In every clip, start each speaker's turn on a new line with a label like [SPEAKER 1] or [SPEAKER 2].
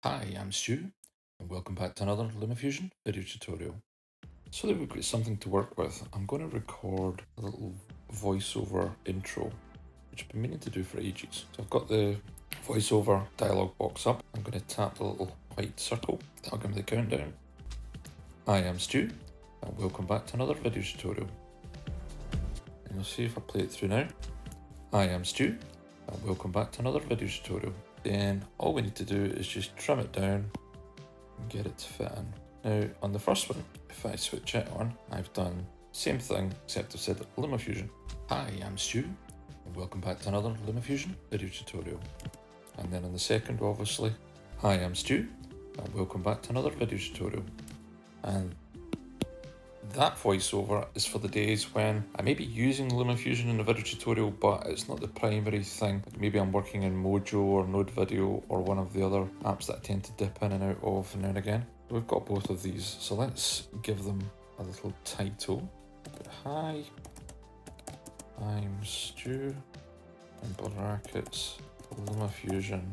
[SPEAKER 1] Hi, I'm Stu, and welcome back to another LumaFusion video tutorial. So that we've got something to work with, I'm going to record a little voiceover intro, which I've been meaning to do for ages. So I've got the voiceover dialog box up. I'm going to tap the little white circle. That'll give me the countdown. Hi, I'm Stu, and welcome back to another video tutorial. And you'll see if I play it through now. Hi, I'm Stu, and welcome back to another video tutorial. Then all we need to do is just trim it down and get it to fit in. Now on the first one, if I switch it on, I've done the same thing except I've said LumaFusion. Hi, I'm Stu, and welcome back to another LumaFusion video tutorial. And then on the second, obviously, hi, I'm Stu, and welcome back to another video tutorial. And that voiceover is for the days when I may be using LumaFusion in a video tutorial, but it's not the primary thing. Like maybe I'm working in Mojo or Node Video or one of the other apps that I tend to dip in and out of now and again. We've got both of these, so let's give them a little title. Hi, I'm Stu, in brackets, LumaFusion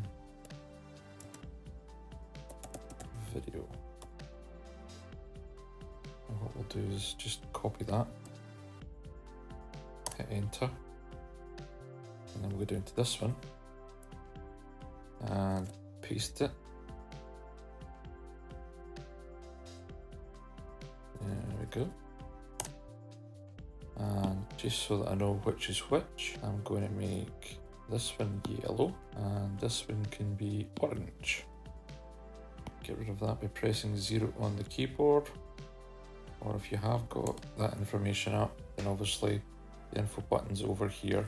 [SPEAKER 1] video. And what we'll do is just copy that, hit enter, and then we'll go down to this one and paste it. There we go. And just so that I know which is which, I'm going to make this one yellow and this one can be orange. Get rid of that by pressing 0 on the keyboard. Or if you have got that information up, then obviously the info button's over here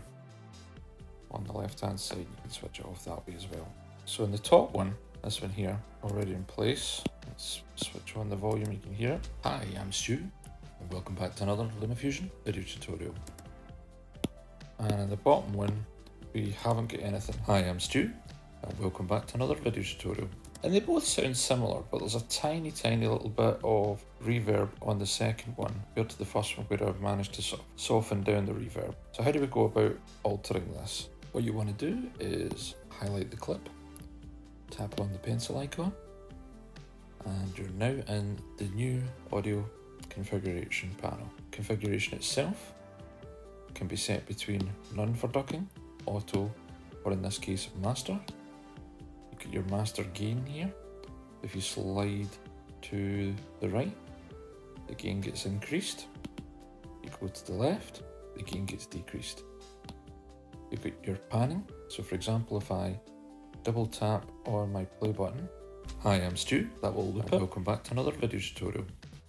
[SPEAKER 1] on the left hand side. You can switch it off that way as well. So in the top one, this one here, already in place. Let's switch on the volume, you can hear it. Hi, I'm Stu, and welcome back to another LumaFusion video tutorial. And in the bottom one, we haven't got anything. Hi, I'm Stu, and welcome back to another video tutorial. And they both sound similar, but there's a tiny little bit of reverb on the second one compared to the first one where I've managed to sort of soften down the reverb. So how do we go about altering this? What you want to do is highlight the clip, tap on the pencil icon, and you're now in the new audio configuration panel. Configuration itself can be set between none for ducking, auto, or in this case master. Get your master gain here. If you slide to the right, the gain gets increased. You go to the left, the gain gets decreased. You get your panning. So for example, if I double tap on my play button, hi, I'm Stu, that will loop it. Welcome back to another video tutorial.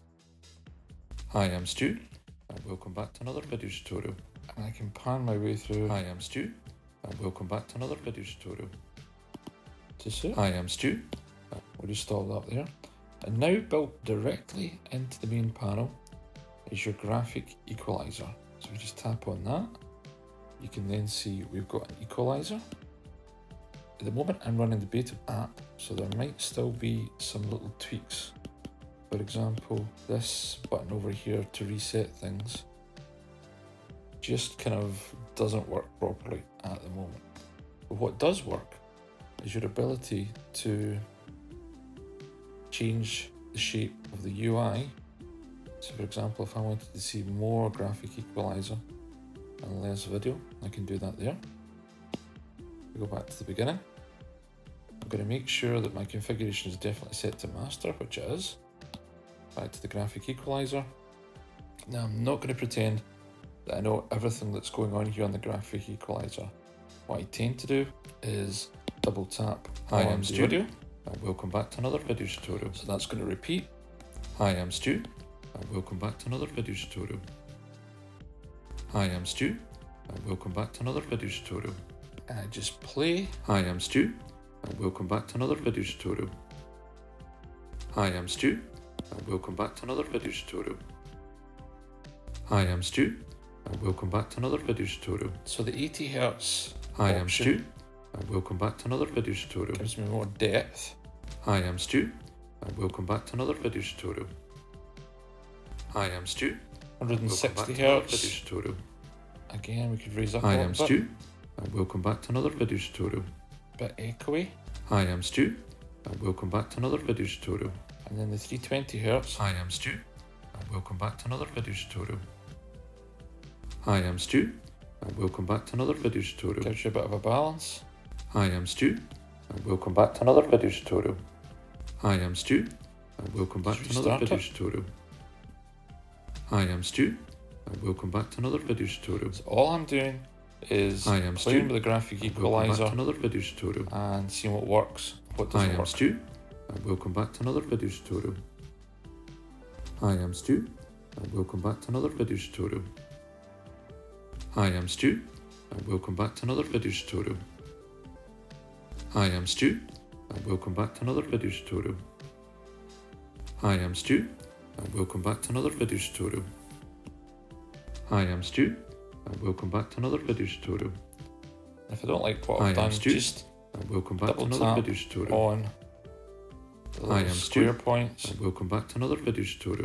[SPEAKER 1] Hi, I'm Stu, and welcome back to another video tutorial. And I can pan my way through. Hi, I'm Stu, and welcome back to another video tutorial. Hi, I'm Stu. We'll just stop that there. And now built directly into the main panel is your graphic equalizer. So we just tap on that. You can then see we've got an equalizer. At the moment I'm running the beta app, so there might still be some little tweaks. For example, this button over here to reset things just kind of doesn't work properly at the moment. But what does work is your ability to change the shape of the UI. So for example, if I wanted to see more graphic equalizer and less video, I can do that there. We go back to the beginning. I'm going to make sure that my configuration is definitely set to master, which it is. Back to the graphic equalizer. Now I'm not going to pretend that I know everything that's going on here on the graphic equalizer. What I tend to do is double tap hi, I'm Stu, and welcome back to another video tutorial. So that's going to repeat. Hi, I'm Stu, and welcome back to another video tutorial. Hi, I'm Stu, and welcome back to another video tutorial. And I just play. Hi, I'm Stu, and welcome back to another video tutorial. Hi, I'm Stu, and welcome back to another video tutorial. Hi, I'm Stu, and welcome back to another video tutorial. So the 80 Hz. Hi, I'm Stu, and welcome back to another video tutorial. Gives me more depth. Hi, I'm Stu, and welcome back to another video tutorial. Hi, I'm Stu. 160 Hz video tutorial. Again, we could raise up. Hi, I'm Stu, and welcome back to another video tutorial. Bit echoey. Hi, I'm Stu, and welcome back to another video tutorial. And then the 320 Hz. Hi, I'm Stu, and welcome back to another video tutorial. Hi, I'm Stu, and welcome back to another video tutorial. Gives you a bit of a balance. Hi, I'm Stu, and welcome back to another video tutorial. Hi, I'm Stu, and welcome back to another video tutorial. Hi, I'm Stu, and welcome back to another video tutorial. So all I'm doing is playing with the graphic equalizer, another video tutorial, and seeing what works, what doesn't work. Hi, I'm Stu, and welcome back to another video tutorial. Hi, I'm Stu, and welcome back to another video tutorial. Hi, I'm Stu, and welcome back to another video tutorial. Hi, I'm Stu, and welcome back to another video tutorial. Hi, I'm Stu, and welcome back to another video tutorial. Hi, I'm Stu, and welcome back to another video tutorial. If I don't like what I've done, just welcome back to another video tutorial. On the square points. And welcome back to another video tutorial.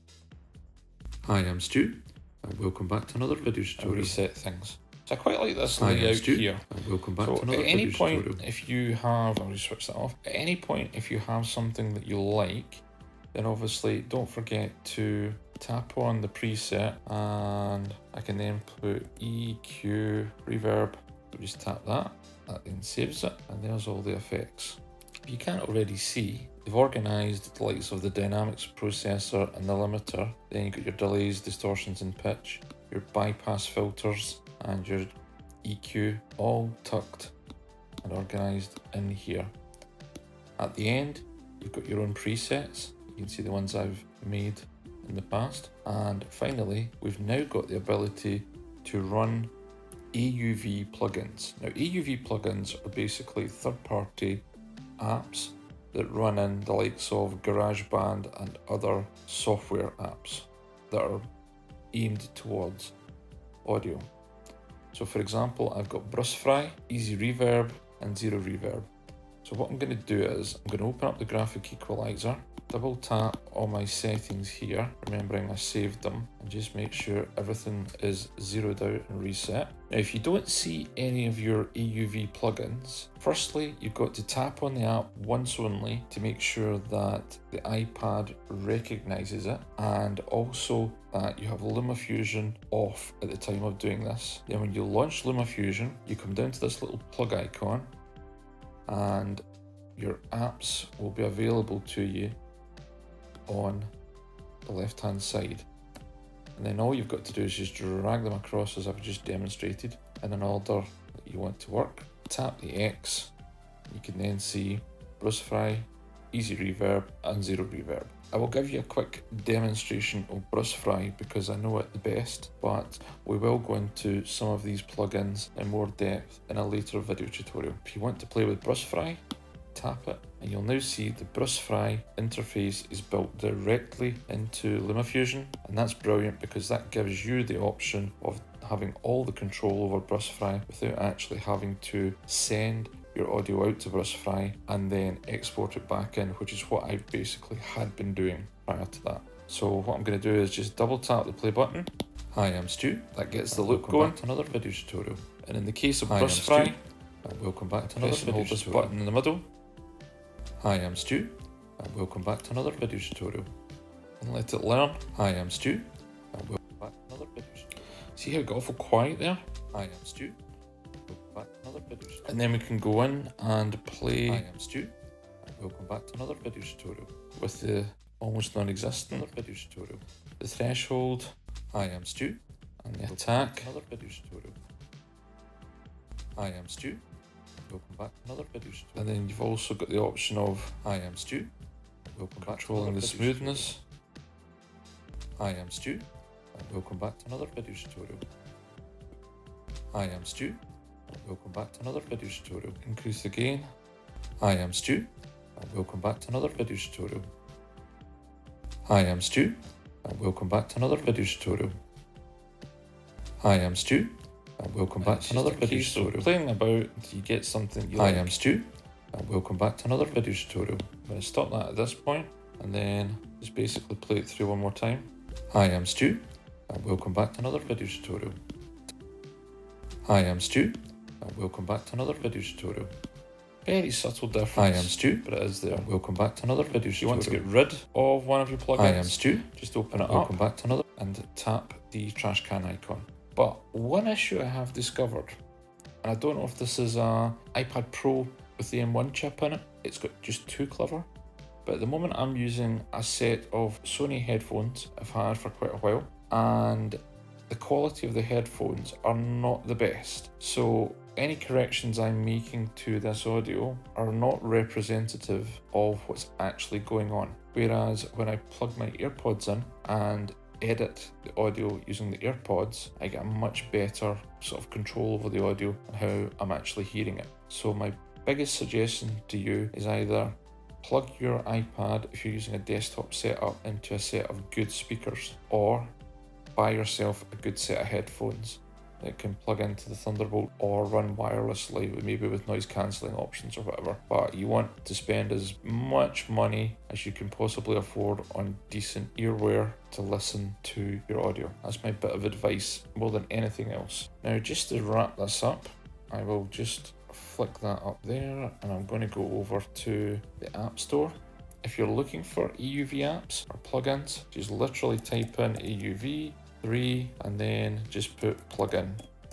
[SPEAKER 1] Hi, I'm Stu, and welcome back to another video tutorial. Reset things. So I quite like this layout here. And welcome back to another video tutorial. At any point, if you have, I'll just switch that off. At any point, if you have something that you like, then obviously don't forget to tap on the preset, and I can then put EQ, reverb. Just tap that then saves it, and there's all the effects. If you can't already see, they've organised the likes of the dynamics processor and the limiter. Then you've got your delays, distortions and pitch, your bypass filters and your EQ all tucked and organised in here. At the end, you've got your own presets. You can see the ones I've made in the past. And finally, we've now got the ability to run AUV plugins. Now, AUV plugins are basically third-party apps that run in the likes of GarageBand and other software apps that are aimed towards audio. So for example, I've got Brusfry, Easy Reverb and Zero Reverb. So what I'm going to do is I'm going to open up the graphic equalizer, double tap all my settings here, remembering I saved them, and just make sure everything is zeroed out and reset. Now, if you don't see any of your AUV plugins, firstly, you've got to tap on the app once only to make sure that the iPad recognizes it, and also that you have LumaFusion off at the time of doing this. Then when you launch LumaFusion, you come down to this little plug icon, and your apps will be available to you on the left hand side, and then all you've got to do is just drag them across as I've just demonstrated in an order that you want to work. Tap the X, you can then see Brusfry, Easy Reverb and Zero Reverb. I will give you a quick demonstration of Brusfry because I know it the best, but we will go into some of these plugins in more depth in a later video tutorial. If you want to play with Brusfry, tap it, and you'll now see the Brusfry interface is built directly into LumaFusion, and that's brilliant because that gives you the option of having all the control over Brusfry without actually having to send your audio out to Brusfry and then export it back in, which is what I basically had been doing prior to that. So what I'm going to do is just double tap the play button. Hi, I'm Stu. That gets the loop going. Back to another video tutorial. And in the case of Brusfry, welcome back to another video tutorial. Hold this button in the middle. Hi, I'm Stu, and welcome back to another video tutorial. And let it learn. Hi, I'm Stu, and welcome back to another video tutorial. See how it got awful quiet there? Hi, I'm Stu, and welcome back to another video tutorial. And then we can go in and play. Hi, I'm Stu, and welcome back to another video tutorial. With the almost non-existent video tutorial. The threshold. Hi, I'm Stu, and the attack. Another video tutorial. Hi, I'm Stu. Welcome back to another video tutorial. And then you've also got the option of Hi, I'm Stu. Welcome back to controlling the smoothness. Hi, I'm Stu. And welcome back to another video tutorial. Hi, I'm Stu. And welcome back to another video tutorial. Increase the gain. Hi, I'm Stu. And welcome back to another video tutorial. Hi, I'm Stu. And welcome back to another video tutorial. Hi, I'm Stu. And welcome back to another video tutorial. Playing about until you get something you like. Hi, I'm Stu, and welcome back to another video tutorial. I'm going to stop that at this point, and then just basically play it through one more time. Hi, I'm Stu, and welcome back to another video tutorial. Hi, I'm Stu, and welcome back to another video tutorial. Very subtle difference. Hi, I'm Stu, but it is there. Welcome back to another video. If you want to get rid of one of your plugins, Hi, I'm Stu. Just open it up. Welcome back to another, and tap the trash can icon. But one issue I have discovered, and I don't know if this is a iPad Pro with the M1 chip in it. It's got just too clever. But at the moment I'm using a set of Sony headphones I've had for quite a while, and the quality of the headphones are not the best. So any corrections I'm making to this audio are not representative of what's actually going on. Whereas when I plug my AirPods in and edit the audio using the AirPods, I get a much better sort of control over the audio and how I'm actually hearing it. So my biggest suggestion to you is either plug your iPad, if you're using a desktop setup, into a set of good speakers, or buy yourself a good set of headphones that can plug into the Thunderbolt or run wirelessly, maybe with noise cancelling options or whatever. But you want to spend as much money as you can possibly afford on decent earwear to listen to your audio. That's my bit of advice more than anything else. Now, just to wrap this up, I will just flick that up there, and I'm going to go over to the App Store. If you're looking for EUV apps or plugins, just literally type in EUV 3 and then just put plugin.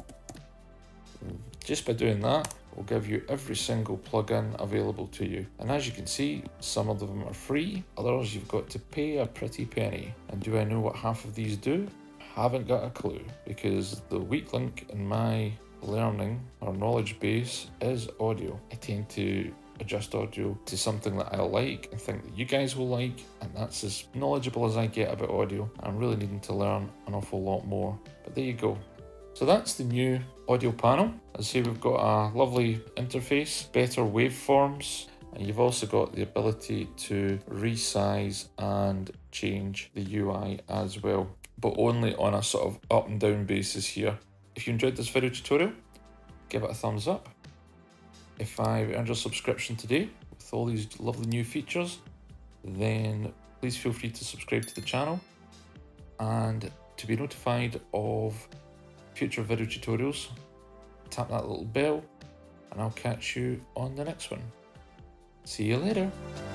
[SPEAKER 1] Just by doing that, will give you every single plugin available to you. And as you can see, some of them are free, others you've got to pay a pretty penny. And do I know what half of these do? Haven't got a clue, because the weak link in my learning or knowledge base is audio. I tend to adjust audio to something that I like and think that you guys will like, and that's as knowledgeable as I get about audio. I'm really needing to learn an awful lot more, but there you go. So that's the new audio panel. As I say, we've got a lovely interface, better waveforms, and you've also got the ability to resize and change the UI as well, but only on a sort of up and down basis here. If you enjoyed this video tutorial, give it a thumbs up. If I earned your subscription today with all these lovely new features, then please feel free to subscribe to the channel and to be notified of future video tutorials, tap that little bell, and I'll catch you on the next one. See you later.